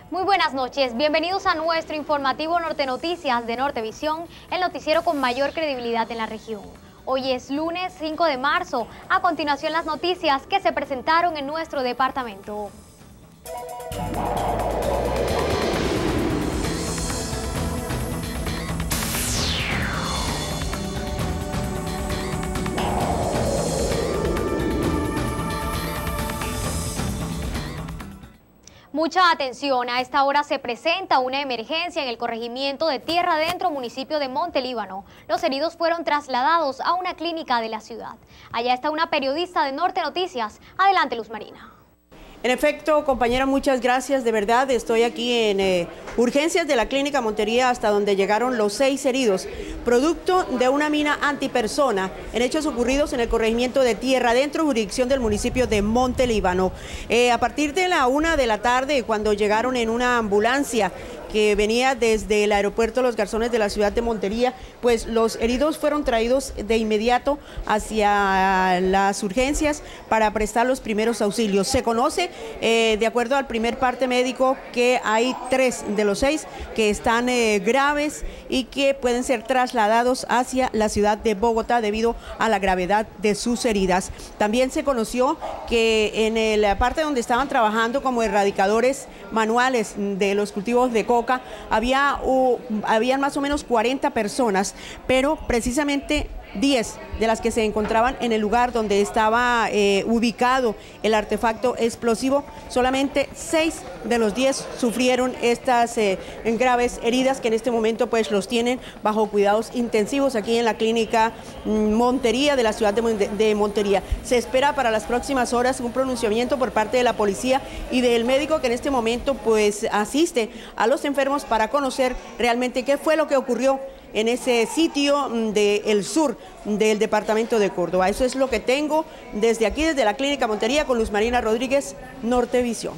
Muy buenas noches, bienvenidos a nuestro informativo Norte Noticias de Nortevisión, el noticiero con mayor credibilidad en la región. Hoy es lunes 5 de marzo, a continuación las noticias que se presentaron en nuestro departamento. Mucha atención, a esta hora se presenta una emergencia en el corregimiento de Tierra Adentro, municipio de Montelíbano. Los heridos fueron trasladados a una clínica de la ciudad. Allá está una periodista de Norte Noticias. Adelante, Luz Marina. En efecto, compañera, muchas gracias. De verdad, estoy aquí en urgencias de la Clínica Montería, hasta donde llegaron los 6 heridos, producto de una mina antipersona en hechos ocurridos en el corregimiento de Tierra Adentro, jurisdicción del municipio de Montelíbano. A partir de la 1 de la tarde, cuando llegaron en una ambulancia que venía desde el aeropuerto Los Garzones de la ciudad de Montería, pues los heridos fueron traídos de inmediato hacia las urgencias para prestar los primeros auxilios. Se conoce, de acuerdo al primer parte médico, que hay 3 de los 6 que están graves y que pueden ser trasladados hacia la ciudad de Bogotá debido a la gravedad de sus heridas. También se conoció que en la parte donde estaban trabajando como erradicadores manuales de los cultivos de coca, habían más o menos 40 personas, pero precisamente 10 de las que se encontraban en el lugar donde estaba ubicado el artefacto explosivo, solamente 6 de los 10 sufrieron estas graves heridas, que en este momento pues los tienen bajo cuidados intensivos aquí en la clínica Montería de la ciudad de Montería. Se espera para las próximas horas un pronunciamiento por parte de la policía y del médico que en este momento pues asiste a los enfermos para conocer realmente qué fue lo que ocurrió en ese sitio del sur del departamento de Córdoba. Eso es lo que tengo desde aquí, desde la Clínica Montería, con Luz Marina Rodríguez, Nortevisión.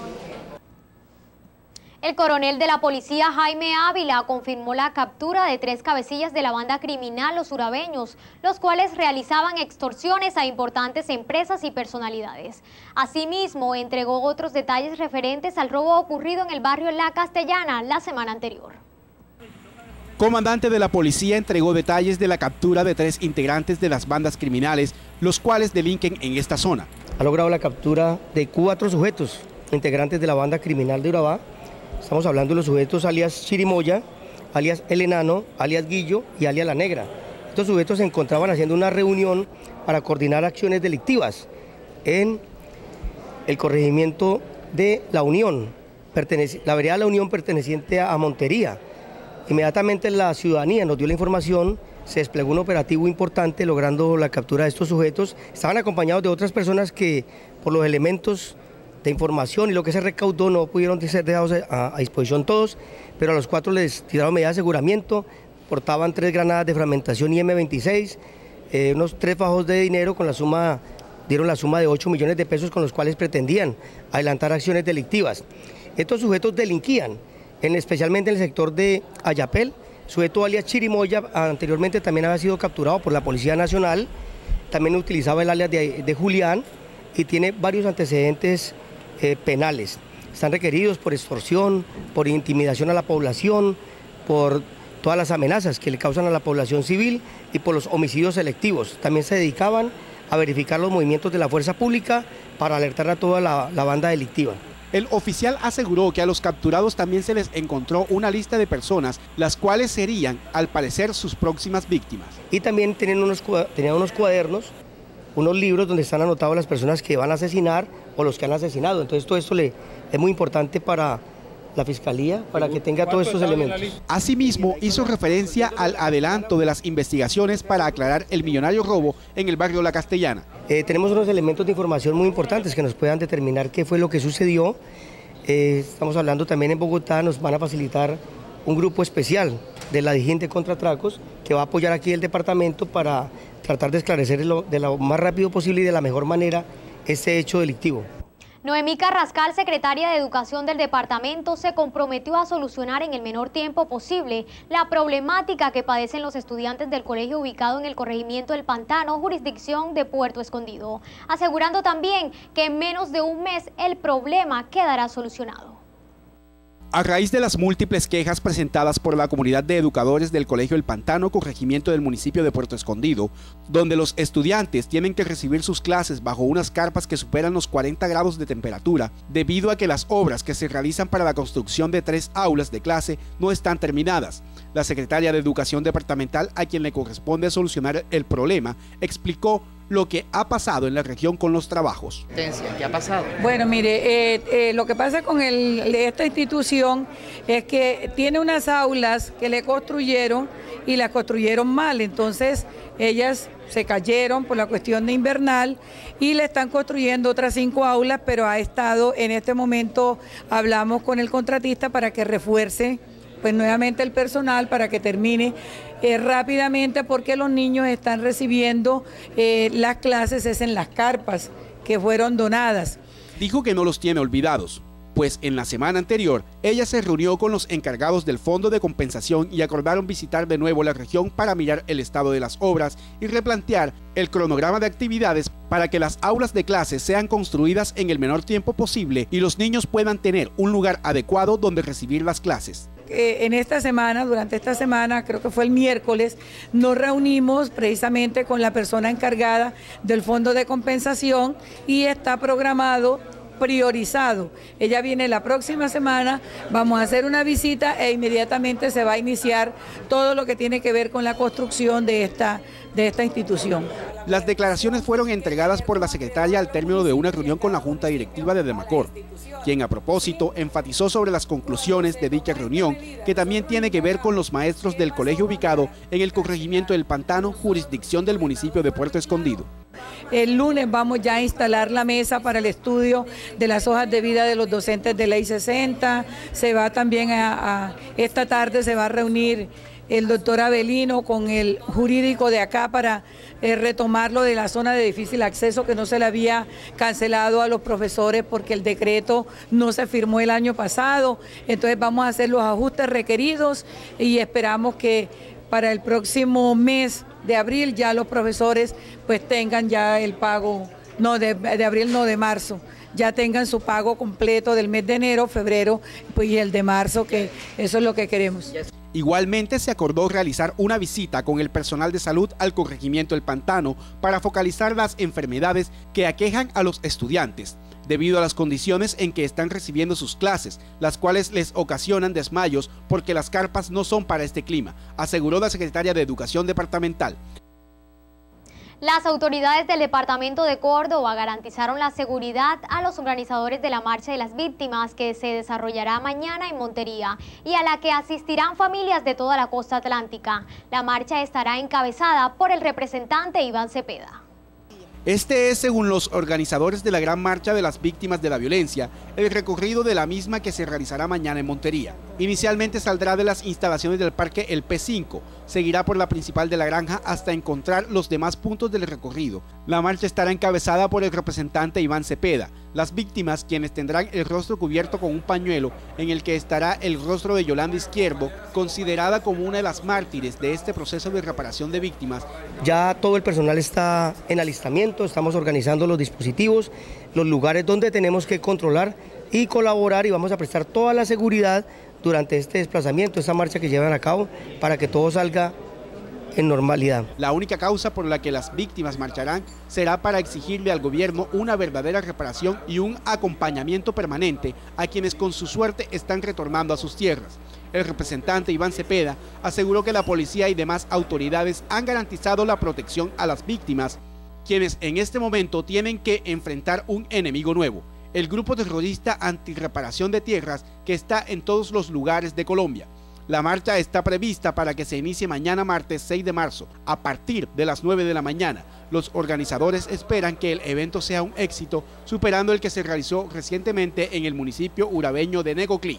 El coronel de la policía, Jaime Ávila, confirmó la captura de 3 cabecillas de la banda criminal Los Urabeños, los cuales realizaban extorsiones a importantes empresas y personalidades. Asimismo, entregó otros detalles referentes al robo ocurrido en el barrio La Castellana la semana anterior. Comandante de la policía entregó detalles de la captura de 3 integrantes de las bandas criminales, los cuales delinquen en esta zona. Ha logrado la captura de 4 sujetos, integrantes de la banda criminal de Urabá. Estamos hablando de los sujetos alias Chirimoya, alias El Enano, alias Guillo y alias La Negra. Estos sujetos se encontraban haciendo una reunión para coordinar acciones delictivas en el corregimiento de La Unión, la vereda La Unión perteneciente a Montería. Inmediatamente la ciudadanía nos dio la información, se desplegó un operativo importante logrando la captura de estos sujetos. Estaban acompañados de otras personas que por los elementos de información y lo que se recaudó no pudieron ser dejados a disposición todos, pero a los 4 les tiraron medidas de aseguramiento, portaban 3 granadas de fragmentación y M26, unos 3 fajos de dinero dieron la suma de 8 millones de pesos con los cuales pretendían adelantar acciones delictivas. Estos sujetos delinquían, especialmente en el sector de Ayapel. Sujeto alias Chirimoya anteriormente también había sido capturado por la Policía Nacional, también utilizaba el alias de Julián y tiene varios antecedentes penales. Están requeridos por extorsión, por intimidación a la población, por todas las amenazas que le causan a la población civil y por los homicidios selectivos. También se dedicaban a verificar los movimientos de la fuerza pública para alertar a toda la banda delictiva. El oficial aseguró que a los capturados también se les encontró una lista de personas, las cuales serían, al parecer, sus próximas víctimas. Y también tenían unos cuadernos, unos libros donde están anotadas las personas que van a asesinar o los que han asesinado. Entonces todo esto es muy importante para la Fiscalía, para que tenga todos estos elementos. Asimismo, hizo referencia al adelanto de las investigaciones para aclarar el millonario robo en el barrio La Castellana. Tenemos unos elementos de información muy importantes que nos puedan determinar qué fue lo que sucedió. Estamos hablando también en Bogotá, nos van a facilitar un grupo especial de la DIJÍN de Contratracos que va a apoyar aquí el departamento para tratar de esclarecer de lo más rápido posible y de la mejor manera este hecho delictivo. Noemí Carrascal, secretaria de Educación del departamento, se comprometió a solucionar en el menor tiempo posible la problemática que padecen los estudiantes del colegio ubicado en el corregimiento del Pantano, jurisdicción de Puerto Escondido, asegurando también que en menos de un mes el problema quedará solucionado. A raíz de las múltiples quejas presentadas por la comunidad de educadores del Colegio El Pantano, corregimiento del municipio de Puerto Escondido, donde los estudiantes tienen que recibir sus clases bajo unas carpas que superan los 40 grados de temperatura, debido a que las obras que se realizan para la construcción de 3 aulas de clase no están terminadas. La secretaria de Educación Departamental, a quien le corresponde solucionar el problema, explicó lo que ha pasado en la región con los trabajos. ¿Qué ha pasado? Bueno, mire, lo que pasa con esta institución es que tiene unas aulas que le construyeron y las construyeron mal, entonces ellas se cayeron por la cuestión de invernal y le están construyendo otras 5 aulas, pero ha estado en este momento, hablamos con el contratista para que refuerce pues nuevamente el personal para que termine rápidamente, porque los niños están recibiendo las clases es en las carpas que fueron donadas. Dijo que no los tiene olvidados, pues en la semana anterior ella se reunió con los encargados del Fondo de Compensación y acordaron visitar de nuevo la región para mirar el estado de las obras y replantear el cronograma de actividades para que las aulas de clases sean construidas en el menor tiempo posible y los niños puedan tener un lugar adecuado donde recibir las clases. En esta semana, durante esta semana, creo que fue el miércoles, nos reunimos precisamente con la persona encargada del Fondo de Compensación y está programado, priorizado. Ella viene la próxima semana, vamos a hacer una visita e inmediatamente se va a iniciar todo lo que tiene que ver con la construcción de esta institución. Las declaraciones fueron entregadas por la secretaria al término de una reunión con la Junta Directiva de Demacor, quien a propósito enfatizó sobre las conclusiones de dicha reunión, que también tiene que ver con los maestros del colegio ubicado en el corregimiento del Pantano, jurisdicción del municipio de Puerto Escondido. El lunes vamos ya a instalar la mesa para el estudio de las hojas de vida de los docentes de Ley 60, se va también esta tarde se va a reunir el doctor Avelino con el jurídico de acá para retomarlo de la zona de difícil acceso que no se le había cancelado a los profesores porque el decreto no se firmó el año pasado. Entonces vamos a hacer los ajustes requeridos y esperamos que para el próximo mes de abril ya los profesores pues tengan ya el pago, no de abril, no de marzo, ya tengan su pago completo del mes de enero, febrero pues, y el de marzo, que eso es lo que queremos. Igualmente se acordó realizar una visita con el personal de salud al corregimiento El Pantano para focalizar las enfermedades que aquejan a los estudiantes, debido a las condiciones en que están recibiendo sus clases, las cuales les ocasionan desmayos porque las carpas no son para este clima, aseguró la secretaria de Educación Departamental. Las autoridades del departamento de Córdoba garantizaron la seguridad a los organizadores de la Marcha de las Víctimas que se desarrollará mañana en Montería y a la que asistirán familias de toda la costa atlántica. La marcha estará encabezada por el representante Iván Cepeda. Este es, según los organizadores de la Gran Marcha de las Víctimas de la Violencia, el recorrido de la misma que se realizará mañana en Montería. Inicialmente saldrá de las instalaciones del Parque El P5, seguirá por la principal de la granja hasta encontrar los demás puntos del recorrido. La marcha estará encabezada por el representante Iván Cepeda. Las víctimas, quienes tendrán el rostro cubierto con un pañuelo en el que estará el rostro de Yolanda Izquierdo, considerada como una de las mártires de este proceso de reparación de víctimas. Ya todo el personal está en alistamiento, estamos organizando los dispositivos, los lugares donde tenemos que controlar y colaborar, y vamos a prestar toda la seguridad durante este desplazamiento, esta marcha que llevan a cabo, para que todo salga en normalidad. La única causa por la que las víctimas marcharán será para exigirle al gobierno una verdadera reparación y un acompañamiento permanente a quienes con su suerte están retornando a sus tierras. El representante Iván Cepeda aseguró que la policía y demás autoridades han garantizado la protección a las víctimas, quienes en este momento tienen que enfrentar un enemigo nuevo, el grupo terrorista antirreparación de tierras que está en todos los lugares de Colombia. La marcha está prevista para que se inicie mañana martes 6 de marzo, a partir de las 9 de la mañana. Los organizadores esperan que el evento sea un éxito, superando el que se realizó recientemente en el municipio urabeño de Necoclí.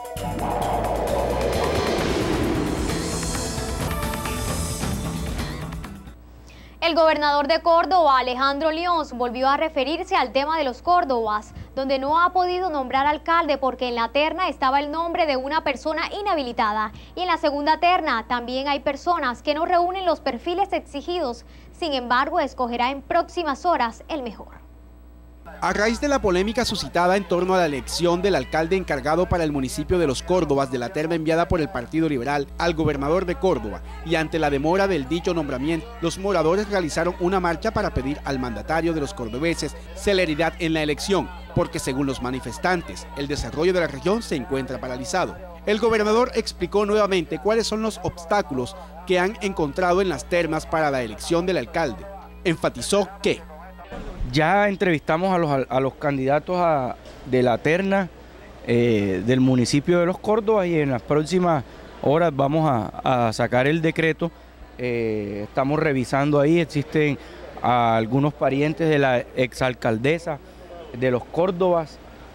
El gobernador de Córdoba, Alejandro Lions, volvió a referirse al tema de los córdobas, donde no ha podido nombrar alcalde porque en la terna estaba el nombre de una persona inhabilitada y en la segunda terna también hay personas que no reúnen los perfiles exigidos. Sin embargo, escogerá en próximas horas el mejor. A raíz de la polémica suscitada en torno a la elección del alcalde encargado para el municipio de Los Córdobas de la terna enviada por el Partido Liberal al gobernador de Córdoba y ante la demora del dicho nombramiento, los moradores realizaron una marcha para pedir al mandatario de los cordobeses celeridad en la elección, porque según los manifestantes, el desarrollo de la región se encuentra paralizado. El gobernador explicó nuevamente cuáles son los obstáculos que han encontrado en las ternas para la elección del alcalde. Enfatizó que ya entrevistamos a los candidatos de la terna del municipio de Los Córdobas y en las próximas horas vamos a sacar el decreto. Estamos revisando ahí, existen algunos parientes de la exalcaldesa de Los Córdobas,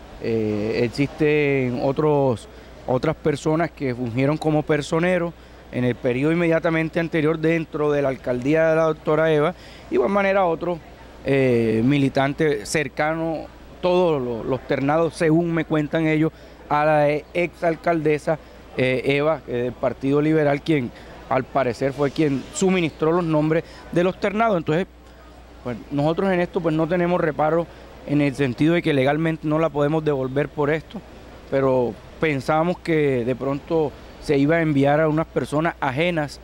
existen otras personas que fungieron como personeros en el periodo inmediatamente anterior dentro de la alcaldía de la doctora Eva, y de igual manera otros militantes cercanos, todos los ternados, según me cuentan ellos, a la exalcaldesa Eva, del Partido Liberal, quien al parecer fue quien suministró los nombres de los ternados. Entonces, pues, nosotros en esto pues no tenemos reparo en el sentido de que legalmente no la podemos devolver por esto, pero pensábamos que de pronto se iba a enviar a unas personas ajenas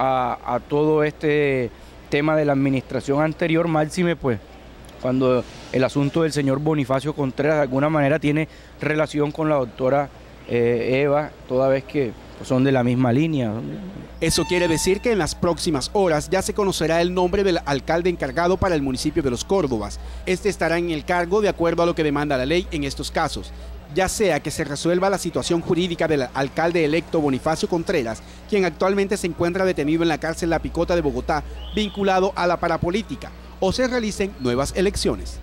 a todo este tema de la administración anterior, máxime pues cuando el asunto del señor Bonifacio Contreras de alguna manera tiene relación con la doctora Eva, toda vez que son de la misma línea. Eso quiere decir que en las próximas horas ya se conocerá el nombre del alcalde encargado para el municipio de Los Córdobas. Este estará en el cargo de acuerdo a lo que demanda la ley en estos casos, ya sea que se resuelva la situación jurídica del alcalde electo Bonifacio Contreras, quien actualmente se encuentra detenido en la cárcel La Picota de Bogotá, vinculado a la parapolítica, o se realicen nuevas elecciones.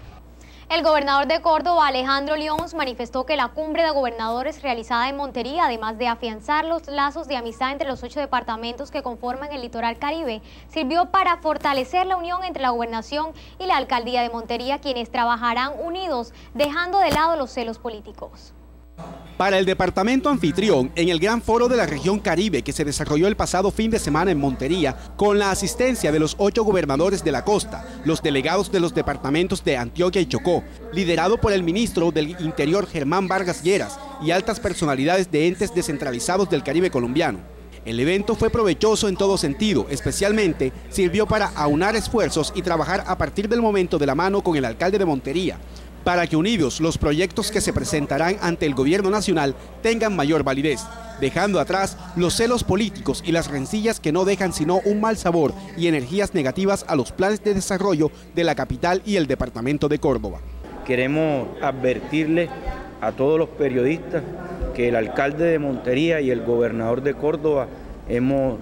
El gobernador de Córdoba, Alejandro Lyons, manifestó que la cumbre de gobernadores realizada en Montería, además de afianzar los lazos de amistad entre los 8 departamentos que conforman el litoral caribe, sirvió para fortalecer la unión entre la gobernación y la alcaldía de Montería, quienes trabajarán unidos, dejando de lado los celos políticos. Para el departamento anfitrión, en el Gran Foro de la Región Caribe que se desarrolló el pasado fin de semana en Montería, con la asistencia de los 8 gobernadores de la costa, los delegados de los departamentos de Antioquia y Chocó, liderado por el ministro del Interior Germán Vargas Lleras y altas personalidades de entes descentralizados del Caribe colombiano. El evento fue provechoso en todo sentido, especialmente sirvió para aunar esfuerzos y trabajar a partir del momento de la mano con el alcalde de Montería, para que unidos los proyectos que se presentarán ante el gobierno nacional tengan mayor validez, dejando atrás los celos políticos y las rencillas que no dejan sino un mal sabor y energías negativas a los planes de desarrollo de la capital y el departamento de Córdoba. Queremos advertirle a todos los periodistas que el alcalde de Montería y el gobernador de Córdoba hemos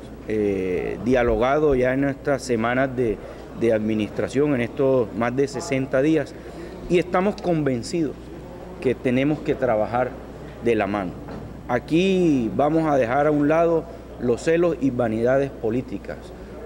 dialogado ya en estas semanas de administración, en estos más de 60 días, y estamos convencidos que tenemos que trabajar de la mano. Aquí vamos a dejar a un lado los celos y vanidades políticas.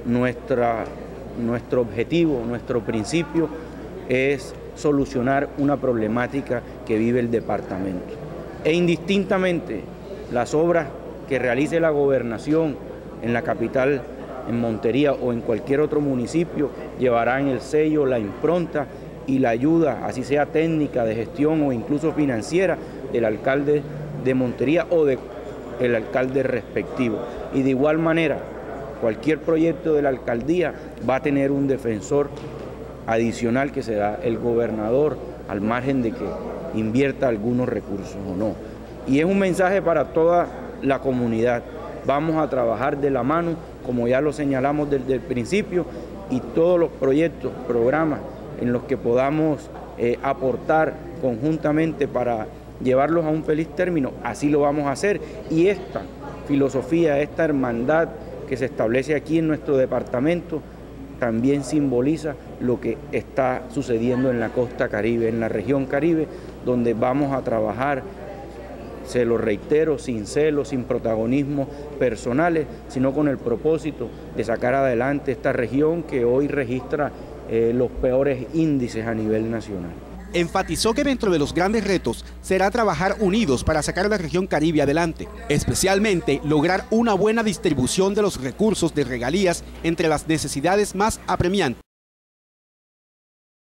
Nuestro objetivo, nuestro principio es solucionar una problemática que vive el departamento. E indistintamente las obras que realice la gobernación en la capital, en Montería o en cualquier otro municipio, llevarán el sello, la impronta y la ayuda, así sea técnica, de gestión o incluso financiera, del alcalde de Montería o del alcalde respectivo. Y de igual manera, cualquier proyecto de la alcaldía va a tener un defensor adicional que será el gobernador, al margen de que invierta algunos recursos o no. Y es un mensaje para toda la comunidad. Vamos a trabajar de la mano, como ya lo señalamos desde el principio, y todos los proyectos, programas en los que podamos aportar conjuntamente para llevarlos a un feliz término, así lo vamos a hacer. Y esta filosofía, esta hermandad que se establece aquí en nuestro departamento, también simboliza lo que está sucediendo en la costa caribe, en la región caribe, donde vamos a trabajar, se lo reitero, sin celos, sin protagonismos personales, sino con el propósito de sacar adelante esta región que hoy registra los peores índices a nivel nacional. Enfatizó que dentro de los grandes retos será trabajar unidos para sacar a la región Caribe adelante, especialmente lograr una buena distribución de los recursos de regalías entre las necesidades más apremiantes.